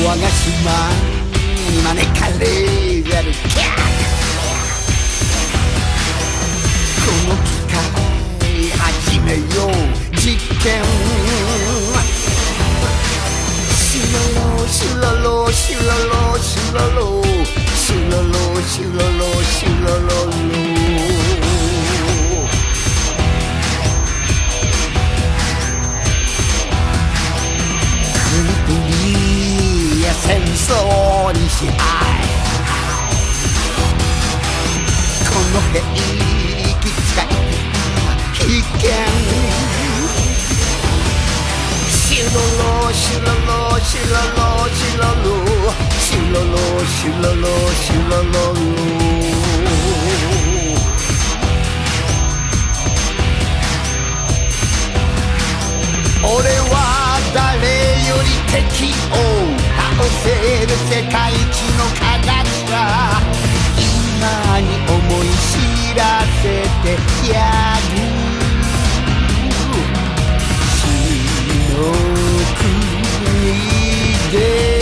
我が島に招かれるキャッこの機械始めよう実験シュロロシュロロシュロロシュロロシュロロシュロロシュロロ国や戦争に支配この兵器使い危険シュロロシュロロシュロロシュロロシュロロシュロロシュロロ俺は誰より敵を倒せる世界一の科学者今に思い知らせてやる死の国で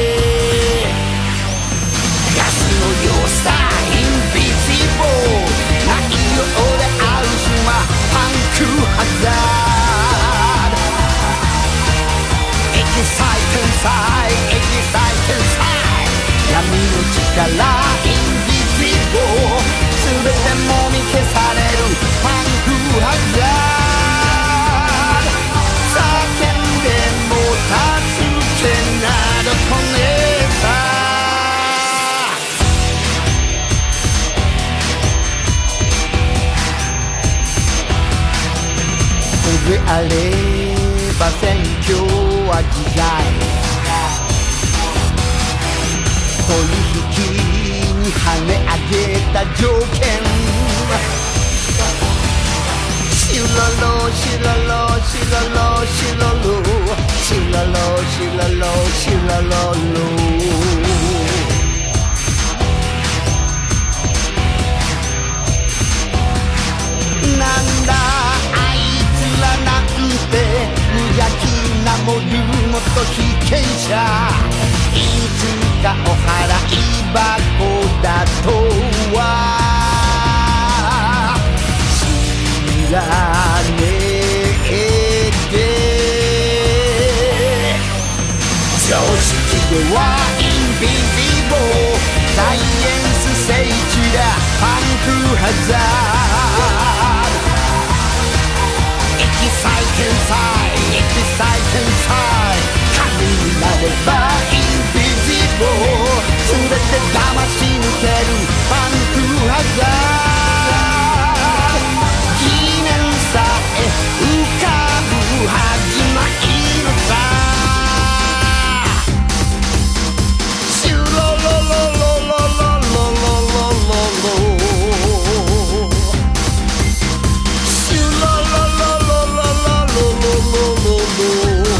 ガスの要塞インビジブル内容である島パンクハザードエキサイテンサイエキサイテンサイ闇の力インビジブル全てもみ消されるパンクハザード叫んでも助けなど来ねえさこれあれば選挙は自在取引に跳ね上げた条件シュロロシュロロシュロロシュロロシュロロシュロロシュロロなんだあいつらなんて無邪気なモルモット被験者いつかお払い箱だとは知らねえで常識ではインビジブルサイエンス聖地だパンクハザードエキサイテンサイエキサイテンサイ神になればインビジブル全て騙し抜けるパンクハザード疑念さえ浮かぶはずないのさシュロロロロロロロロロロシュロロロロロロロロロロ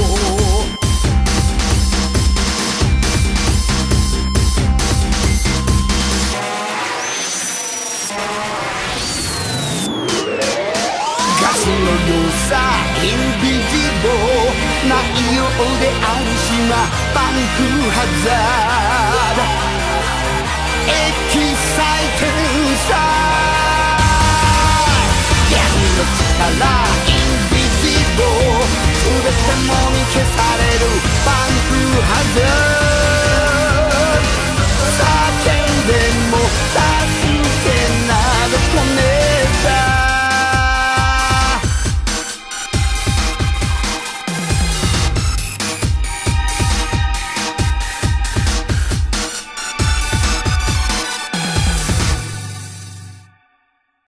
ガスの要塞インビジブル内容である島パンクハザードエキサイテンサー